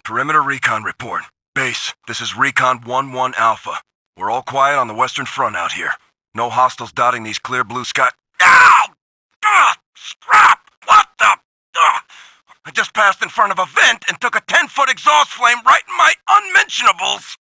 Perimeter recon report. Base, this is Recon 1-1 Alpha. We're all quiet on the Western Front out here. No hostiles dotting these clear blue sky— Ow! Scrap! What the— I just passed in front of a vent and took a 10-foot exhaust flame right in my unmentionables!